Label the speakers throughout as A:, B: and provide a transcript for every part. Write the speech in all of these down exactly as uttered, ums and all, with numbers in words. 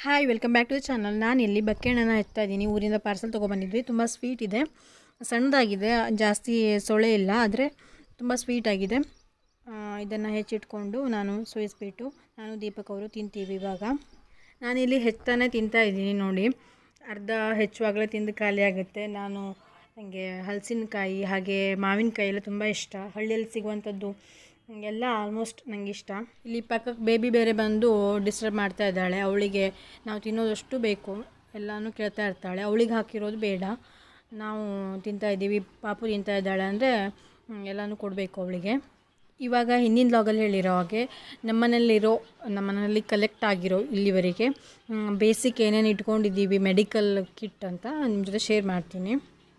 A: Hi welcome back to the channel. ನಾನು ಇಲ್ಲಿ ಬಕ್ಕೆಹಣ್ಣನ್ನು ಎತ್ತಾ ಇದ್ದೀನಿ. ಊರಿಂದ ಪಾರ್ಸಲ್ ತೊಗೊಬಂದಿದ್ವಿ. ತುಂಬ ಸ್ವೀಟ್ ಇದೆ, ಸಣ್ಣದಾಗಿದೆ, ಜಾಸ್ತಿ ಸೊಳೆ ಇಲ್ಲ, ಆದರೆ ತುಂಬ ಸ್ವೀಟಾಗಿದೆ. ಇದನ್ನು ಹೆಚ್ಚಿಟ್ಕೊಂಡು ನಾನು ಸೋಯಿಸ್ಬಿಟ್ಟು ನಾನು ದೀಪಕ್ ಅವರು ತಿಂತೀವಿ. ಇವಾಗ ನಾನಿಲ್ಲಿ ಹೆಚ್ಚಾನೇ ತಿಂತಾ ಇದ್ದೀನಿ ನೋಡಿ. ಅರ್ಧ ಹೆಚ್ಚುವಾಗಲೇ ತಿಂದು ಖಾಲಿ ಆಗುತ್ತೆ. ನಾನು ನನಗೆ ಹಲಸಿನಕಾಯಿ ಹಾಗೆ ಮಾವಿನಕಾಯಿ ಎಲ್ಲ ತುಂಬ ಇಷ್ಟ. ಹಳ್ಳಿಯಲ್ಲಿ ಸಿಗುವಂಥದ್ದು ಎಲ್ಲ ಆಲ್ಮೋಸ್ಟ್ ನನಗೆ ಇಷ್ಟ. ಇಲ್ಲಿ ಪಕ್ಕಕ್ಕೆ ಬೇಬಿ ಬೇರೆ ಬಂದು ಡಿಸ್ಟರ್ಬ್ ಮಾಡ್ತಾ ಇದ್ದಾಳೆ. ಅವಳಿಗೆ ನಾವು ತಿನ್ನೋದಷ್ಟು ಬೇಕು ಎಲ್ಲನೂ ಕೇಳ್ತಾ ಇರ್ತಾಳೆ. ಅವಳಿಗೆ ಹಾಕಿರೋದು ಬೇಡ, ನಾವು ತಿಂತಾಯಿದ್ದೀವಿ. ಪಾಪು ತಿಂತಾ ಇದ್ದಾಳೆ ಅಂದರೆ ಎಲ್ಲನೂ ಕೊಡಬೇಕು ಅವಳಿಗೆ. ಇವಾಗ ಹಿಂದಿನ ಲಾಗಲ್ಲಿ ಹೇಳಿರೋ ಹಾಗೆ ನಮ್ಮನೇಲಿರೋ ನಮ್ಮನೇಲಿ ಕಲೆಕ್ಟ್ ಆಗಿರೋ ಇಲ್ಲಿವರೆಗೆ ಬೇಸಿಕ್ ಏನೇನು ಇಟ್ಕೊಂಡಿದ್ದೀವಿ ಮೆಡಿಕಲ್ ಕಿಟ್ ಅಂತ ನಿಮ್ಮ ಜೊತೆ ಶೇರ್ ಮಾಡ್ತೀನಿ.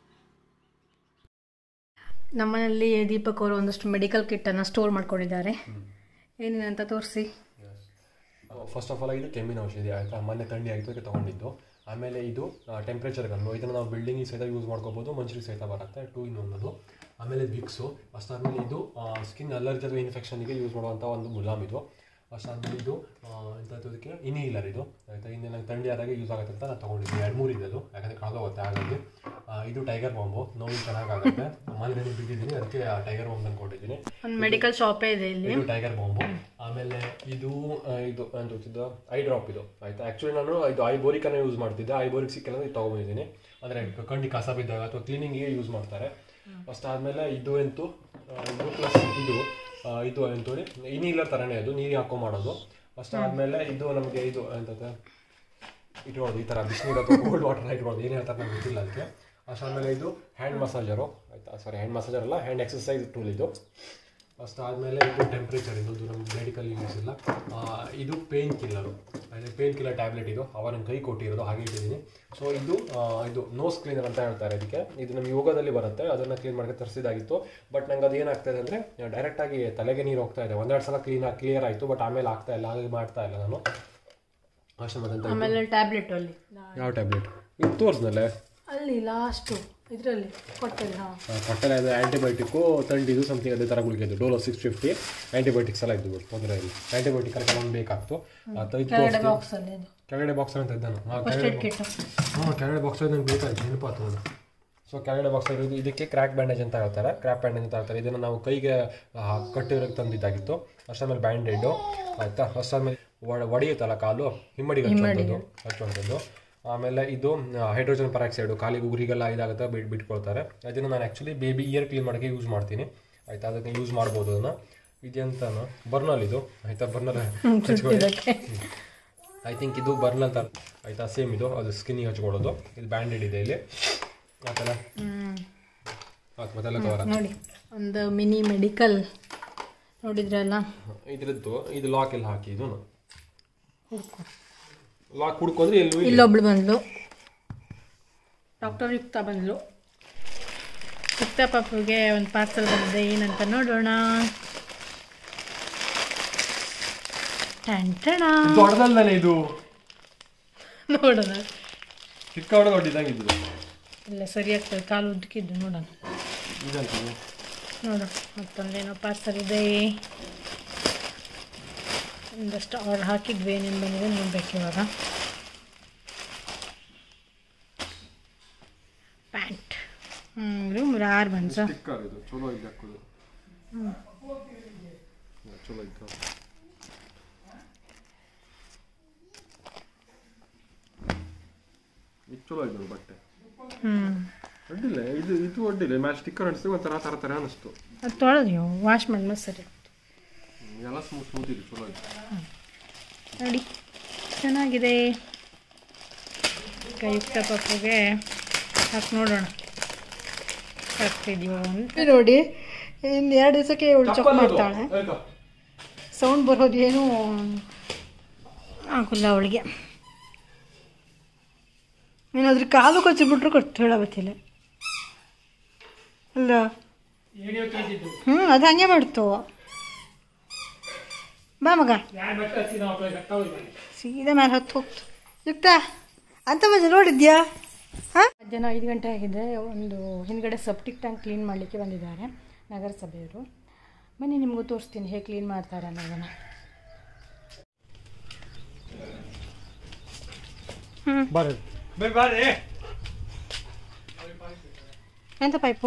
A: ನಮ್ಮನೇಲಿ ದೀಪಕ್ ಅವರು ಒಂದಷ್ಟು ಮೆಡಿಕಲ್ ಕಿಟ್ಟನ್ನು ಸ್ಟೋರ್ ಮಾಡ್ಕೊಂಡಿದ್ದಾರೆ. ಏನೇನಂತ ತೋರಿಸಿ.
B: ಫಸ್ಟ್ ಆಫ್ ಆಲ್ ಇದು ಕೆಮ್ಮಿನ ಔಷಧಿ ಆಯಿತಾ, ಮೊನ್ನೆ ಥಂಡಿ ಆಯಿತು ಅದಕ್ಕೆ ತೊಗೊಂಡಿದ್ದು. ಆಮೇಲೆ ಇದು ಟೆಂಪ್ರೇಚರ್ ಗನ್ನು, ಇದನ್ನು ನಾವು ಬಿಲ್ಡಿಂಗಿಗೆ ಸಹಿತ ಯೂಸ್ ಮಾಡ್ಕೋಬೋದು, ಮನುಷ್ಯರಿಗೆ ಸಹಿತ ಬರುತ್ತೆ, ಟೂ ಇನ್ ಒನ್ ಅದು. ಆಮೇಲೆ ವಿಕ್ಸು, ಅಷ್ಟಾದಮೇಲೆ ಇದು ಸ್ಕಿನ್ ಅಲರ್ಜಿ ಅಥವಾ ಇನ್ಫೆಕ್ಷನ್ಗೆ ಯೂಸ್ ಮಾಡುವಂಥ ಒಂದು ಮುಲಾಮ್ ಇದು. ಅಷ್ಟಾದಮೇಲೆ ಇದು ಇಂಥದ್ದಕ್ಕೆ ಇನ್ಹೀಲರ್ ಇದು ಆಯಿತಾ. ಇನ್ನೇ ನಂಗೆ ಥಂಡಿ ಆದಾಗ ಯೂಸ್ ಆಗುತ್ತೆ ಅಂತ ನಾನು ತೊಗೊಂಡಿದ್ದೀನಿ. ಎರಡು ಮೂರು ಇದೆ ಅದು, ಯಾಕಂದರೆ ಕಳೆದೋಗುತ್ತೆ. ಹಾಗಾಗಿ ಇದು ಟೈಗರ್ ಬಾಂಬು, ನೋವು ಚೆನ್ನಾಗಾಗುತ್ತೆ. ಮನೇಲಿ ಬಿದ್ದಿದ್ದೀನಿ, ಅದಕ್ಕೆ ಟೈಗರ್ ಬಾಂಬ್ ತಂದ್ಕೊಂಡಿದ್ದೀನಿ.
A: ಮೆಡಿಕಲ್ ಶಾಪೇ ಇದೆ ಇಲ್ಲಿ.
B: ಇದು ಟೈಗರ್ ಬಾಂಬು. ಆಮೇಲೆ ಇದು ಇದು ಅಂತ ಗೊತ್ತಿದ್ದು ಐ ಡ್ರಾಪ್ ಇದು ಆಯಿತಾ. ಆ್ಯಕ್ಚುಲಿ ನಾನು ಇದು ಐ ಬೋರಿಕನ್ನು ಯೂಸ್ ಮಾಡ್ತಿದ್ದೆ. ಐ ಬೋರಿಕ್ ಸಿಕ್ಕಿಲ್ಲ ಇದು ತೊಗೊಂಡಿದ್ದೀನಿ. ಅಂದರೆ ಕಣ್ಣಿ ಕಸ ಬಿದ್ದಾಗ ಅಥವಾ ಕ್ಲೀನಿಂಗಿಗೆ ಯೂಸ್ ಮಾಡ್ತಾರೆ. ಫಸ್ಟ್ ಆದಮೇಲೆ ಇದು ಎಂತು ಇದು ಪ್ಲಸ್ ಇದು ಇದು ಎಂತೂ ಇನ್ಹೀಲರ್ ಥರನೇ ಅದು, ನೀರಿಗೆ ಹಾಕೋ ಮಾಡೋದು. ಫಸ್ಟ್ ಆದಮೇಲೆ ಇದು ನಮಗೆ ಇದು ಎಂತದೆ ಇಟ್ಕೊಳ್ಳೋದು, ಈ ಥರ ಬಿಸಿನೀರು ಅಥವಾ ಕೋಲ್ಡ್ ವಾಟರ್ನ ಇಟ್ಕೊಳ್ಳೋದು, ಏನು ಹೇಳ್ತಾರೆ ನಂಗೆ ಗೊತ್ತಿಲ್ಲ ಅದಕ್ಕೆ. ಅಷ್ಟಾದಮೇಲೆ ಇದು ಹ್ಯಾಂಡ್ ಮಸಾಜರು ಆಯಿತಾ, ಸಾರಿ ಹ್ಯಾಂಡ್ ಮಸಾಜರ್ ಅಲ್ಲ, ಹ್ಯಾಂಡ್ ಎಕ್ಸಸೈಸ್ ಟೂಲ್ ಇದು. ಫಸ್ಟ್ ಆದಮೇಲೆ ಇದು ಟೆಂಪ್ರೇಚರ್ ಇದು, ಇದು ನಮ್ಗೆ ಮೆಡಿಕಲ್ ಯೂಸ್ ಇಲ್ಲ. ಇದು painkiller, painkiller tablet ಇದು, ಅವ ನನ್ನ ಕೈ ಕೊಟ್ಟಿರೋದು ಹಾಗೆ ಇಟ್ಟಿದ್ದೀನಿ. ಸೊ ಇದು ಇದು ನೋಸ್ ಕ್ಲೀನರ್ ಅಂತ ಹೇಳ್ತಾರೆ ಇದಕ್ಕೆ. ಇದು ನಮ್ಮ ಯೋಗದಲ್ಲಿ ಬರುತ್ತೆ, ಅದನ್ನು ಕ್ಲೀನ್ ಮಾಡೋಕ್ಕೆ ತರಿಸಿದಾಗಿತ್ತು. ಬಟ್ ನಂಗೆ ಅದು ಏನಾಗ್ತಾಯಿದೆ ಅಂದರೆ ಡೈರೆಕ್ಟಾಗಿ ತಲೆಗೆ ನೀರು ಹೋಗ್ತಾ ಇದೆ. ಒಂದೆರಡು ಸಲ ಕ್ಲೀನಾಗಿ ಕ್ಲಿಯರ್ ಆಯಿತು, ಬಟ್ ಆಮೇಲೆ ಆಗ್ತಾ ಇಲ್ಲ, ಹಾಗೆ ಮಾಡ್ತಾ ಇಲ್ಲ ನಾನು. ಅಷ್ಟೇ. ಮತ್ತೆ
A: ಆಮೇಲೆ ಟ್ಯಾಬ್ಲೆಟ್ ಅಲ್ಲಿ
B: ಯಾವ ಟ್ಯಾಬ್ಲೆಟ್ ಇದು ತೋರಿಸ್ನಲ್ಲೇ
A: ಅಲ್ಲಿ ಲಾಸ್ಟು ಇದರಲ್ಲಿ ಕೊಟ್ಟಲ್ಲಿ
B: ಕೊಟ್ಟಲೆ ಅದು ಆ್ಯಂಟಿಬಯೋಟಿಕ್ಕು ಥಂಡಿದು ಸಮಥಿಂಗ್ ಅದೇ ಥರ ಗುಳಿಗೆ ಇದು ಡೋಲೋ ಸಿಕ್ಸ್ ಫಿಫ್ಟಿ ಆ್ಯಂಟಿಬಯೋಟಿಕ್ಸ್ ಎಲ್ಲ ಇದ್ದು ತೊಂದರೆ ಇಲ್ಲ. ಆ್ಯಂಟಿಬಯೋಟಿಕ್ ಅಲ್ಲಿ ಕೆಲವೊಂದು ಬೇಕಾಗ್ತು. ಕೆಳಗಡೆ ಬಾಕ್ಸ್ ಅಂತ ಇದ್ದಾನು. ಹಾಂ ಕೆಳಗಡೆ ಹಾಂ ಕೆಳಗಡೆ ಬಾಕ್ಸ್ ನಂಗೆ ಬೇಕಾಯ್ತು, ನೆನಪಾತು ನಾನು. ಸೊ ಕೆಳಗಡೆ ಬಾಕ್ಸ್ ಇರೋದು ಇದಕ್ಕೆ ಕ್ರ್ಯಾಕ್ ಬ್ಯಾಂಡೇಜ್ ಅಂತ ಹೇಳ್ತಾರೆ, ಕ್ರ್ಯಾಕ್ ಬ್ಯಾಂಡೇಜ್ ಅಂತ ಹೇಳ್ತಾರೆ. ಇದನ್ನು ನಾವು ಕೈಗೆ ಕಟ್ಟಿರೋಕ್ಕೆ ತಂದಿದ್ದಾಗಿತ್ತು. ಅಷ್ಟಾದ್ಮೇಲೆ ಬ್ಯಾಂಡೇಡು ಆಯಿತಾ. ಅಷ್ಟಾದ್ಮೇಲೆ ಒಡ ಒಡೆಯುತ್ತಲ್ಲ ಕಾಲು, ಹಿಮ್ಮಡಿಗೆ ಹಚ್ಚುವಂಥದ್ದು ಹಚ್ಚುವಂಥದ್ದು. ಆಮೇಲೆ ಇದು ಹೈಡ್ರೋಜನ್ ಪರಾಕ್ಸೈಡು, ಕಾಲಿಗೆ ಉಗುರಿಗೆಲ್ಲ ಇದಾಗುತ್ತೆ, ಬಿಟ್ಟು ಬಿಟ್ಕೊಳ್ತಾರೆ. ಅದನ್ನು ನಾನು ಆ್ಯಕ್ಚುಲಿ ಬೇಬಿ ಇಯರ್ ಕ್ಲೀನ್ ಮಾಡೋಕ್ಕೆ ಯೂಸ್ ಮಾಡ್ತೀನಿ ಆಯಿತಾ. ಅದಕ್ಕೆ ಯೂಸ್ ಮಾಡ್ಬೋದು ಅದನ್ನು. ಇದೆಂತಾನು ಬರ್ನಲ್ ಇದು ಆಯಿತಾ, ಬರ್ನಲ್ ಹಚ್ಕೊಳ್ಳಿ. ಐ ಥಿಂಕ್ ಇದು ಬರ್ನಲ್ ಥರ ಆಯಿತಾ, ಸೇಮ್ ಇದು, ಅದು ಸ್ಕಿನ್ನಿಗೆ ಹಚ್ಕೊಳ್ಳೋದು. ಇದು ಬ್ಯಾಂಡೆಡ್ ಇದೆ ಇಲ್ಲಿ ಆಯ್ತಲ್ಲ. ಆಯ್ತು ಮತ್ತೆಲ್ಲ ಕವರ್
A: ನೋಡಿ, ಒಂದು ಮಿನಿ ಮೆಡಿಕಲ್ ನೋಡಿದ್ರಲ್ಲ
B: ಇದ್ರದ್ದು. ಇದು ಲಾಕ್ ಎಲ್ಲ ಹಾಕಿ ಇದು ಲಾಕ್ ಹುಡ್ಕೊಂಡ್ರೆ ಎಲ್ಲೂ
A: ಇಲ್ಲೊಬ್ಳು ಬಂದ್ಲು, ಡಾಕ್ಟರ್ ಯುಕ್ತ ಬಂದ್ಲು. ಯುಕ್ತ ಪಾಪುಗೆ ಒಂದು ಪಾರ್ಸಲ್ ಬಂದಿದೆ, ಏನಂತ ನೋಡೋಣ.
B: ದೊಡ್ಡದಲ್ದಾನೆ ಇದು,
A: ನೋಡೋಣ.
B: ಚಿಕ್ಕ ದೊಡ್ಡಿದಂಗಿದ್ದು
A: ಇಲ್ಲ ಸರಿ ಆಗ್ತದೆ, ಕಾಲು ಉದ್ದಕ್ಕಿದ್ದು. ನೋಡೋಣ ನೋಡು, ಮತ್ತೊಂದೇನೋ ಪಾರ್ಸಲ್ ಇದೆ. ಒಂದಷ್ಟು ಆರ್ಡರ್ ಹಾಕಿದ್ವಿ, ಏನೇನು ಬಂದಿದೆ ನೋಡ್ಬೇಕು ಇವಾಗ. ಪ್ಯಾಂಟ್ ಹ್ಞೂ ಆರು ಬನ್ಸ
B: ಚಲೋ ಇದೆ ಹಾಕೋದು. ಹ್ಞೂ ಚಲೋ ಇತ್ತು. ಇದು ಚಲೋ ಇದ್ದು ಬಟ್ಟೆ.
A: ಹ್ಞೂ
B: ಅಡ್ಡಿಲ್ಲ, ಇದು ಇದು ಅಡ್ಡಿಲ್ಲ. ಮ್ಯಾಲೆ ಸ್ಟಿಕ್ಕರ್ ಅನಿಸ್ತು, ಒಂಥರ ಥರ ಥರ ಅನ್ನಿಸ್ತು.
A: ಅದು ತೊಳೆದು ನೀವು ವಾಶ್ ಮಾಡಿ ಸರಿ
B: ಎಲ್ಲ ಸ್ಮೂತ್ ಸ್ಮೂತ್ ಇದೆ, ಚಲೋ ಇದೆ
A: ನೋಡಿ, ಚೆನ್ನಾಗಿದೆ. ಕೈಯುಕ್ತ ಪಪ್ಪಗೆ ಹಾಕಿ ನೋಡೋಣ ಹಾಕ್ತಿದ್ಯೋ ಅಂತ. ನೋಡಿ ಇನ್ನು ಎರಡು ದಿವಸಕ್ಕೆ ಇವಳು ಚೆಕ್ ಮಾಡ್ತಾಳೆ. ಸೌಂಡ್ ಬರೋದು ಏನೂ ಆಗೋಲ್ಲ ಅವಳಿಗೆ. ಏನಾದ್ರೂ ಕಾಲು ಕೊಚ್ಚಿಬಿಟ್ರು ಕೊಟ್ಟು ಹೇಳಬೇಕಿಲ್ಲ ಅಲ್ಲ. ಹ್ಞೂ ಅದು ಹಂಗೆ ಮಾಡ್ತು. ಬಾ ಮಗ, ಸೀದಾ ಮೇಲೆ ಹತ್ತು ಹೋಗ್ತು. ಯುಕ್ತ ಅಂತ ಮಜಾ ನೋಡಿದ್ಯಾ? ಹಾಂ, ಮಧ್ಯಾಹ್ನ ಐದು ಗಂಟೆ ಆಗಿದೆ. ಒಂದು ಹಿಂದ್ಗಡೆ ಸೆಪ್ಟಿಕ್ ಟ್ಯಾಂಕ್ ಕ್ಲೀನ್ ಮಾಡಲಿಕ್ಕೆ ಬಂದಿದ್ದಾರೆ ನಗರಸಭೆಯವರು. ಬನ್ನಿ ನಿಮಗೂ ತೋರಿಸ್ತೀನಿ ಹೇಗೆ ಕ್ಲೀನ್ ಮಾಡ್ತಾರೆ ಅನ್ನೋದನ್ನು.
B: ಬರ್ರಿ ಬರ್ರಿ
A: ಎಂತ ಪೈಪು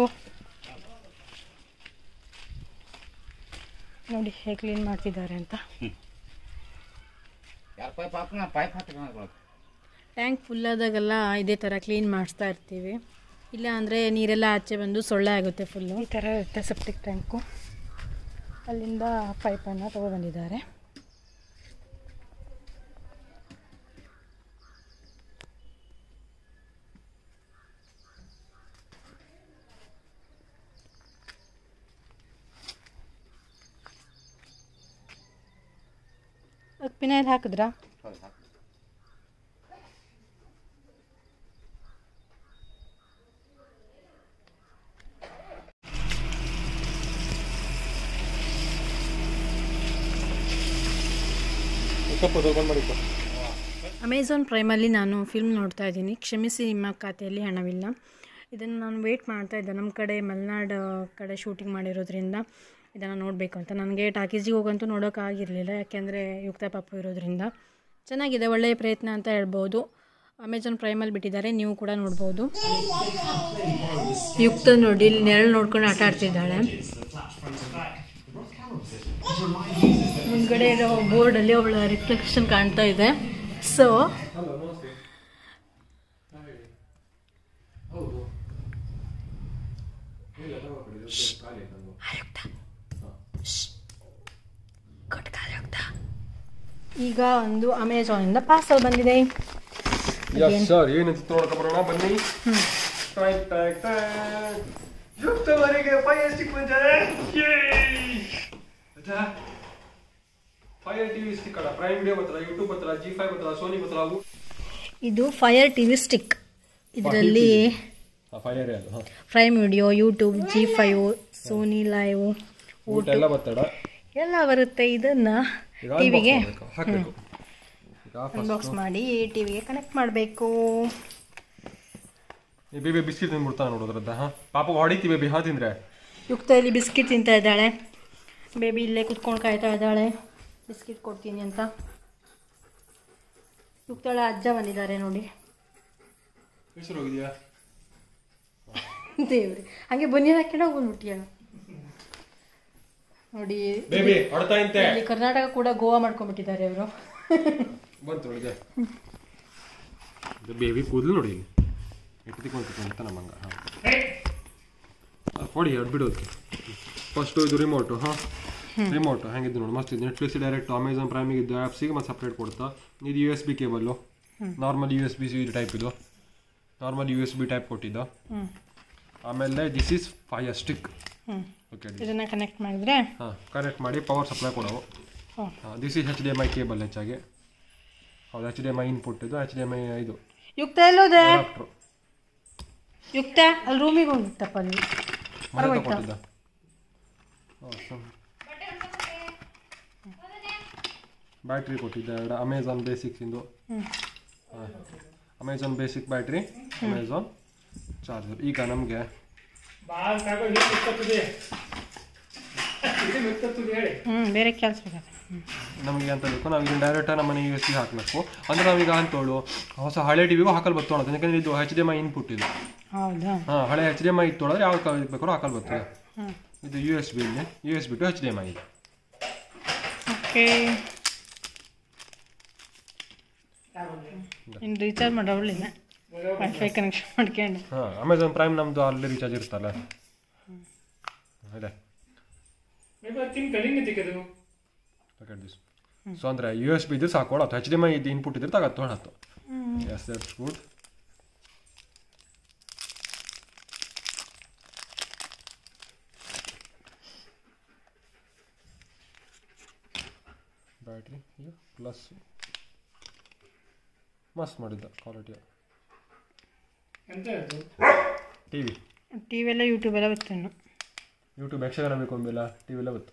A: ನೋಡಿ ಹೇಗೆ ಕ್ಲೀನ್ ಮಾಡ್ತಿದ್ದಾರೆ ಅಂತ. ಟ್ಯಾಂಕ್ ಫುಲ್ ಆದಾಗೆಲ್ಲ ಇದೇ ಥರ ಕ್ಲೀನ್ ಮಾಡಿಸ್ತಾ ಇರ್ತೀವಿ, ಇಲ್ಲ ಅಂದರೆ ನೀರೆಲ್ಲ ಆಚೆ ಬಂದು ಸೊಳ್ಳೆ ಆಗುತ್ತೆ ಫುಲ್ಲು. ಈ ಥರ ಇರುತ್ತೆ ಸೆಪ್ಟಿಕ್ ಟ್ಯಾಂಕು. ಅಲ್ಲಿಂದ ಪೈಪನ್ನು ತೊಗೊಬಂದಿದ್ದಾರೆ. ಅದಕ್ಕೆ ಪಿನಾಯ್ಲ್ ಹಾಕಿದ್ರಾ? ಅಮೆಝಾನ್ ಪ್ರೈಮಲ್ಲಿ ನಾನು ಫಿಲ್ಮ್ ನೋಡ್ತಾ ಇದ್ದೀನಿ. ಕ್ಷಮಿಸಿ, ನಿಮ್ಮ ಖಾತೆಯಲ್ಲಿ ಹಣವಿಲ್ಲ. ಇದನ್ನು ನಾನು ವೇಟ್ ಮಾಡ್ತಾ ಇದ್ದೆ. ನಮ್ಮ ಕಡೆ ಮಲೆನಾಡು ಕಡೆ ಶೂಟಿಂಗ್ ಮಾಡಿರೋದ್ರಿಂದ ಇದನ್ನು ನೋಡಬೇಕು ಅಂತ. ನನಗೆ ಟಾಕೀಸಿಗೆ ಹೋಗಂತೂ ನೋಡೋಕ್ಕಾಗಿರಲಿಲ್ಲ, ಯಾಕೆಂದರೆ ಯುಕ್ತ ಪಾಪು ಇರೋದ್ರಿಂದ. ಚೆನ್ನಾಗಿದೆ, ಒಳ್ಳೆಯ ಪ್ರಯತ್ನ ಅಂತ ಹೇಳ್ಬೋದು. ಅಮೆಝಾನ್ ಪ್ರೈಮಲ್ಲಿ ಬಿಟ್ಟಿದ್ದಾರೆ, ನೀವು ಕೂಡ ನೋಡ್ಬೋದು. ಯುಕ್ತ ನೋಡಿ ಇಲ್ಲಿ ನೆರಳು ನೋಡ್ಕೊಂಡು ಆಟ ಆಡ್ತಿದ್ದಾಳೆ. ಮುಂದ್ಗಡೆ ಇರೋ ಬೋರ್ಡಲ್ಲಿ ಅವಳ ರಿಫ್ಲೆಕ್ಷನ್ ಕಾಣ್ತಾ ಇದೆ. ಸೊ ಈಗ ಒಂದು ಅಮೆಝಾನಿಂದ ಪಾರ್ಸಲ್ ಬಂದಿದೆ.
B: ಏನಂತ ನೋಡ್ಕೊಂಬರೋಣ ಬನ್ನಿ. ಫೈರ್ ಸ್ಟಿಕ್ ಬಂದಿದೆ. ಫೈರ್ ಟಿವಿ ಸ್ಟಿಕ್ ಅಲ್ಲ, ಪ್ರೈಮ್ ವಿಡಿಯೋ ಬರ್ತಲ್ಲ, ಯೂಟ್ಯೂಬ್ ಬರ್ತಲ್ಲ, ಜಿ ಫೈವ್ ಬರ್ತಲ್ಲ, ಸೋನಿ ಬರ್ತಲ್ಲ.
A: ಇದು ಫೈರ್ ಟಿವಿ ಸ್ಟಿಕ್. ಇದರಲ್ಲಿ prime video, YouTube, Zee five, Sony live,
B: ಎಲ್ಲ ಬರ್ತಡ
A: ಎಲ್ಲ ಬರುತ್ತೆ. ಇದನ್ನ ಟಿವಿಗೆ ಅನ್ಬಾಕ್ಸ್ ಮಾಡಿ ಟಿವಿಗೆ ಕನೆಕ್ಟ್ ಮಾಡಬೇಕು.
B: ಬೇಬಿ ಬಿಸ್ಕಿಟ್ ತಿಂದ್ಬಿಡ್ತಾ ನೋಡೋದ್ರದ್ದ. ಪಾಪ ಹೊಡಿತೀವಿ ಬೇಬಿ. ಹಾ ತಿಂದ್ರೆ
A: ಯುಕ್ತ ಇಲ್ಲಿ ಬಿಸ್ಕಿಟ್ ತಿಂತಾ ಇದ್ದಾಳೆ. ಬೇಬಿ ಇಲ್ಲೇ ಕುತ್ಕೊಂಡು ಕಾಯ್ತಾ ಇದ್ದಾಳೆ ಬಿಸ್ಕಿಟ್ ಕೊಡ್ತೀನಿ ಅಂತ. ಯುಕ್ತಳ ಅಜ್ಜ ಬಂದಿದ್ದಾರೆ ನೋಡಿ.
B: ಹೆಸರು ಹೋಗಿದ್ಯಾ
A: ದೇವ್ರಿ, ಹಂಗೆ ಬನ್ನಿ ಹಾಕೊಂಡು ಹೋಗ್ಬಿಟ್ಟಿಯ ನೋಡಿ. ಇಲ್ಲಿ ಕರ್ನಾಟಕ ಕೂಡ ಗೋವಾ ಮಾಡ್ಕೊಂಡ್ಬಿಟ್ಟಿದ್ದಾರೆ ಅವರು.
B: ಬಂತು ನೋಡಿ ಬೇಬಿ ಕೂದಲು ನೋಡಿ ಎತ್ತಿಕೊಂತ ನಮ್ಮಂಗ. ಕೊಡಿ ಎರಡು ಬಿಡೋದಕ್ಕೆ ಫಸ್ಟು ಇದು ರಿಮೋಟು. ಹಾಂ, ರಿಮೋಟು ಹೆಂಗಿದ್ದು ನೋಡಿ, ಮಸ್ತ್ ಇದು. ನೆಟ್ಫ್ಲಿಕ್ಸ್ ಡೈರೆಕ್ಟ್ ಅಮೆಝಾನ್ ಪ್ರೈಮಿಗೆ ಇದ್ದು ಆ್ಯಪ್ಸಿಗೆ ಮತ್ತು ಸಪ್ರೇಟ್ ಕೊಡ್ತಾ. ಇದು U S B cable, normal U S B ಇದು ಟೈಪ್. ಇದು normal U S B type ಕೊಟ್ಟಿದ್ದು. ಆಮೇಲೆ this is fire stick. Okay,
A: ಇದನ್ನ ಕನೆಕ್ಟ್ ಮಾಡಿದ್ರೆ
B: ಹಾಂ ಕನೆಕ್ಟ್ ಮಾಡಿ ಪವರ್ ಸಪ್ಲೈ ಕೊಡೋವು. ಹಾಂ, this is H D M I cable ಹೆಚ್ಚಾಗಿ. ಹೌದು, H D M I input ಇದು. ಎಚ್ ಡಿ ಎಮ್ ಐ ಇದು
A: ಯುಕ್ತ ಎಲ್ಲೋದೆ? ಯುಕ್ತ ಅಲ್ಲಿ ರೂಮಿಗೆ ಹೋಗಿತ್ತಪ್ಪ, ಅಲ್ಲಿ
B: ಮನೆ ತಗೊಂಡಿದ್ದ. ಬ್ಯಾಟ್ರಿ ಕೊಟ್ಟಿದ್ದೆ ಎರಡು, ಅಮೆಝಾನ್ ಬೇಸಿಕ್ಸ್ ಇಂದು. ಹಾಂ, Amazon basic battery, Amazon charger. ಈಗ ನಮಗೆ
A: ಬೇರೆ ಕೆಲಸ
B: ನಮಗೆ ಅಂತ ಬೇಕು, ನಾವು ಇದನ್ನು ಡೈರೆಕ್ಟ್ ನಮ್ಮ ಮನೆ ಯು ಎಸ್ ಬಿ ಹಾಕಬೇಕು. ಅಂದರೆ ನಾವೀಗ ಅಂತೋಳು ಹೊಸ ಹಳೆ ಟಿವಿಗೂ ಹಾಕಲ್ ಬರ್ತೋಣ, ಯಾಕಂದರೆ ಇದು H D M I input ಇದು.
A: ಹೌದಾ?
B: ಹಾಂ, ಹಳೆ ಎಚ್ ಡಿ ಎಮ್ ಐ ಇತ್ತೋಳಿದ್ರೆ ಯಾವ ಬೇಕಾದ್ರೂ ಹಾಕಲ್ ಬರ್ತದೆ. ಇದು ಯು ಎಸ್ ಬಿ ಇಲ್ಲಿ, U S B to H D M I ಇದೆ.
A: ಓಕೆ, ಇನ್ನು ರೀಚಾರ್ಜ್ ಮಾಡೋಳಿಲ್ಲ, ವೈಫೈ ಕನೆಕ್ಷನ್ ಮಾಡ್ಕೊಂಡು.
B: ಹಾಂ, ಅಮೆಝಾನ್ ಪ್ರೈಮ್ ನಮ್ಮದು ಅಲ್ಲಿ ರೀಚಾರ್ಜ್ ಇರ್ತಲ್ಲ ಇದೆ. ಸೊ ಅಂದರೆ ಯು ಎಸ್ ಬಿ ಇದ್ರೆ ಸಾಕೋಣ, ಅಥವಾ ಎಚ್ ಡಿ ಎಮ್ ಐ ಇದು ಇನ್ಪುಟ್ ಇದ್ರೆ ತಗತ್ತು ತೊಗೊಳತ್ತು. Yes, that's good. Battery plus ಮಸ್ತ್ ಮಾಡಿದ್ದ quality. T V
A: T V ಎಲ್ಲ ಯೂಟ್ಯೂಬ್ ಎಲ್ಲ ಬರ್ತೇನೆ.
B: ಯೂಟ್ಯೂಬ್ ಯಕ್ಷಗಾನ ಬೇಕು ಅಂಬಿಲ್ಲ, ಟಿ ವಿ ಎಲ್ಲ ಬತ್ತು.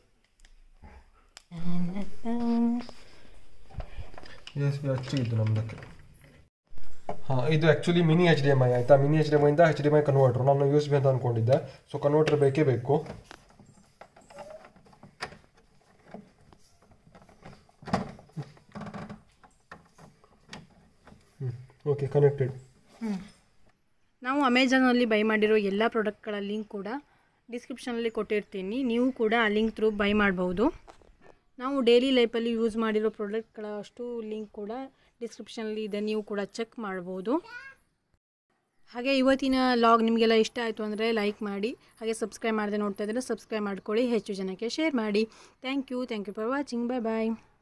B: ಯು ಎಸ್ ಬಿ ಹಚ್ಚಿದ್ದು ನಮ್ಮದಕ್ಕೆ. ಹಾಂ, ಇದು actually mini H D M I ಆಯಿತಾ. ಮಿನಿ ಎಚ್ ಡಿ ಎಮ್ ಐಯಿಂದ H D M I converter. ನಾನು ಯು ಎಸ್ ಬಿ ಅಂತ ಅಂದ್ಕೊಂಡಿದ್ದೆ. ಸೊ ಕನ್ವರ್ಟರ್ ಬೇಕೇ ಬೇಕು. Okay connected.
A: ಹ್ಞೂ ನಾವು ಅಮೆಝಾನಲ್ಲಿ ಬೈ ಮಾಡಿರೋ ಎಲ್ಲ ಪ್ರಾಡಕ್ಟ್ಗಳ ಲಿಂಕ್ ಕೂಡ ಡಿಸ್ಕ್ರಿಪ್ಷನಲ್ಲಿ ಕೊಟ್ಟಿರ್ತೀನಿ. ನೀವು ಕೂಡ ಆ ಲಿಂಕ್ ಥ್ರೂ ಬೈ ಮಾಡ್ಬೋದು. ನಾವು ಡೈಲಿ ಲೈಫಲ್ಲಿ ಯೂಸ್ ಮಾಡಿರೋ ಪ್ರಾಡಕ್ಟ್ಗಳ ಅಷ್ಟು ಲಿಂಕ್ ಕೂಡ ಡಿಸ್ಕ್ರಿಪ್ಷನಲ್ಲಿ ಇದೆ, ನೀವು ಕೂಡ ಚೆಕ್ ಮಾಡ್ಬೋದು. ಹಾಗೆ ಇವತ್ತಿನ ಲಾಗ್ ನಿಮಗೆಲ್ಲ ಇಷ್ಟ ಆಯಿತು ಅಂದರೆ ಲೈಕ್ ಮಾಡಿ, ಹಾಗೆ ಸಬ್ಸ್ಕ್ರೈಬ್ ಮಾಡದೆ ನೋಡ್ತಾ ಇದ್ದರೆ ಸಬ್ಸ್ಕ್ರೈಬ್ ಮಾಡ್ಕೊಳ್ಳಿ, ಹೆಚ್ಚು ಜನಕ್ಕೆ ಶೇರ್ ಮಾಡಿ. Thank you thank you for watching. Bye bye.